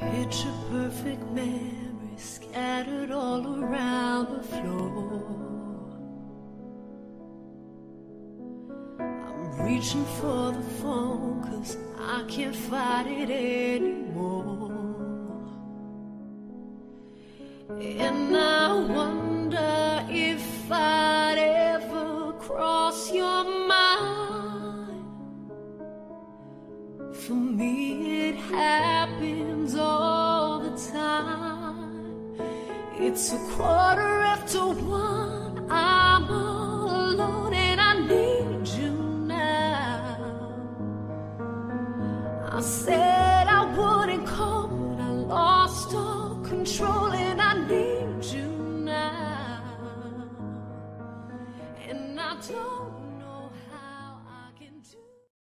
Picture perfect memories scattered all around the floor. I'm reaching for the phone 'cause I can't fight it anymore. And I wonder if I'd ever cross your mind. For me it happens all the time. It's 1:15. I'm all alone and I need you now. I said